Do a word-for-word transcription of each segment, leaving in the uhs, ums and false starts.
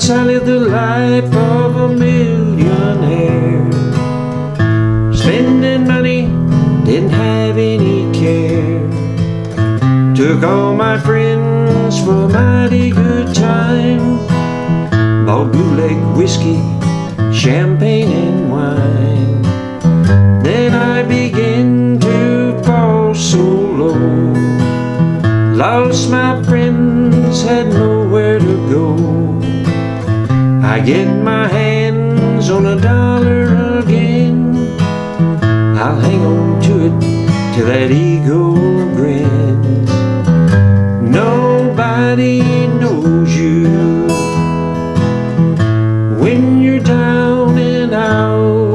I lived the life of a millionaire, spending money, didn't have any care. Took all my friends for a mighty good time, bought bootleg whiskey, champagne and wine. Then I began to fall so low, lost my friends, had nowhere to go. I get my hands on a dollar again, I'll hang on to it till that ego grins. Nobody knows you when you're down and out,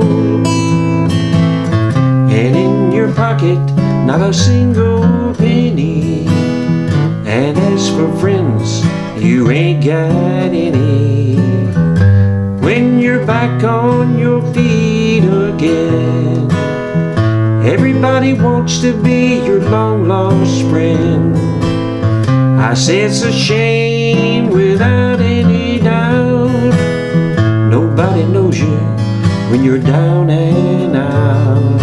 and in your pocket not a single penny. And as for friends, you ain't got any. When you're back on your feet again, everybody wants to be your long lost friend. I say it's a shame without any doubt, nobody knows you when you're down and out.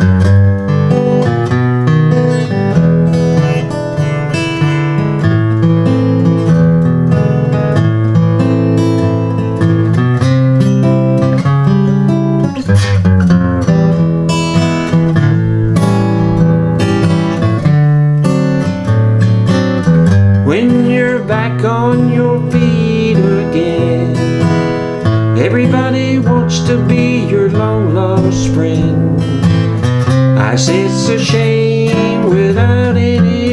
When you're back on your feet again, everybody wants to be your long lost friend. I say it's a shame without any